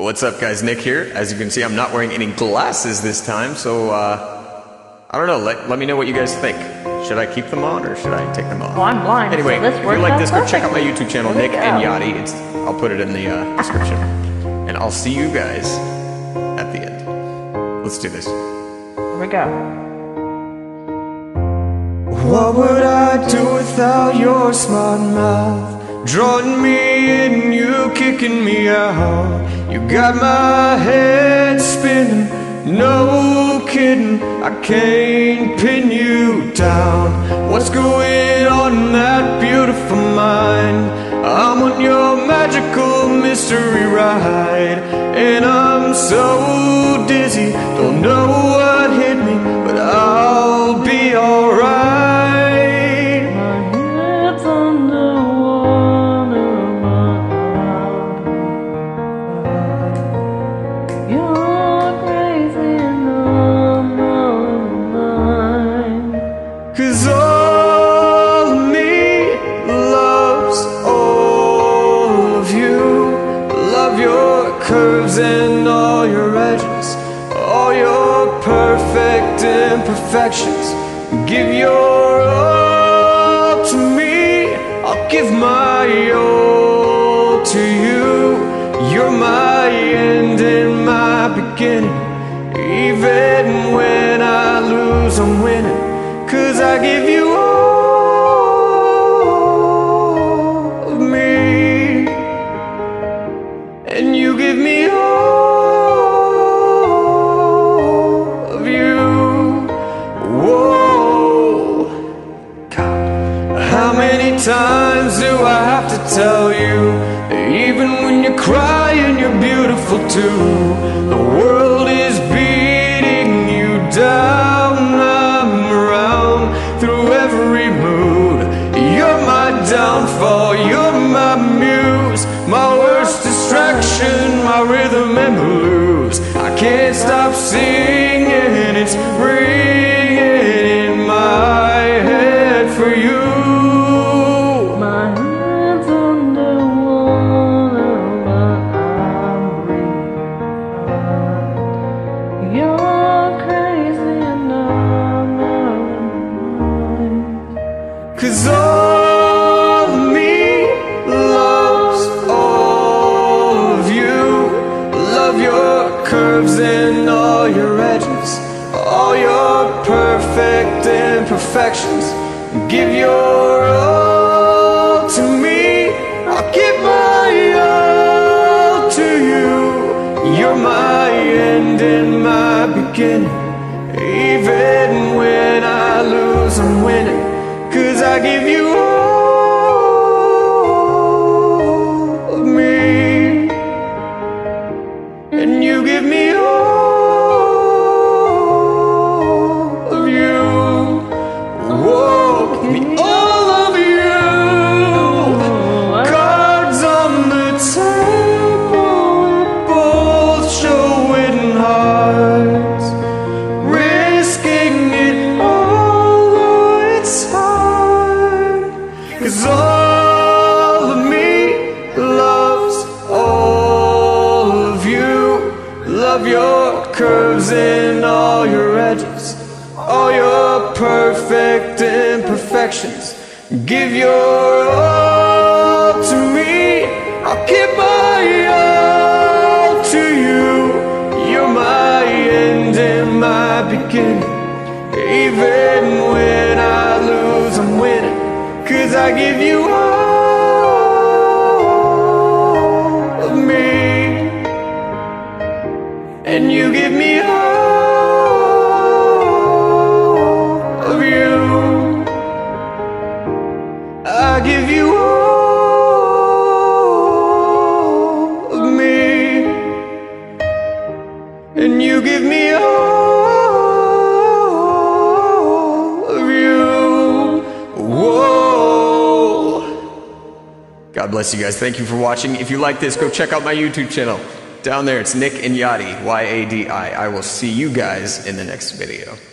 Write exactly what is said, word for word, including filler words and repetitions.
What's up, guys? Nick here. As you can see, I'm not wearing any glasses this time, so uh, I don't know. Let, let me know what you guys think. Should I keep them on or should I take them off? Well, I'm blind. Anyway, so this if you like this, go check out my perfectly. YouTube channel, There we Nick and go. Yachty. It's, I'll put it in the uh, description. And I'll see you guys at the end. Let's do this. Here we go. What would I do without your smart mouth? Drawing me in, you kicking me out. You got my head spinning, no kidding. I can't pin you down. What's going on in that beautiful mind? I'm on your magical mystery ride, and I'm so dizzy, don't know what hit me, but I'll be alright. Cause all of me loves all of you. Love your curves and all your edges, all your perfect imperfections. Give your all to me, I'll give my all to you. You're my end and my beginning. Even when I lose, I'm winning. Cause I give you all of me, and you give me all of you. Whoa, God, how many times do I have to tell you that even when you're crying, you're beautiful too? The world is beating you down. Downfall, you're my muse, my worst distraction, my rhythm and blues. I can't stop singing, it's ringing in my head for you. My hands underwater, but I'm breathing. You're crazy and I'm not. Cause all curves and all your edges, all your perfect imperfections. Give your all to me, I'll give my all to you. You're my end and my beginning. Even when I lose, I'm winning. Cause I give you all of me, and you give me all of you. Whoa, give me all of you. Cards on the table, we're both showing hearts, risking it all, though it's hard. Cause all of me loves all of you. Love your curves and all your edges, all your perfect imperfections. Give your all to me, I'll give my all to you. You're my end and my beginning. Even when I lose, I'm winning. Cause I give you all of me, and you give me all of you. I give you all of me, and you give me all of you. Whoa. God bless you guys. Thank you for watching. If you like this, go check out my YouTube channel. Down there, it's Nick and Yachty, Y A D I. I will see you guys in the next video.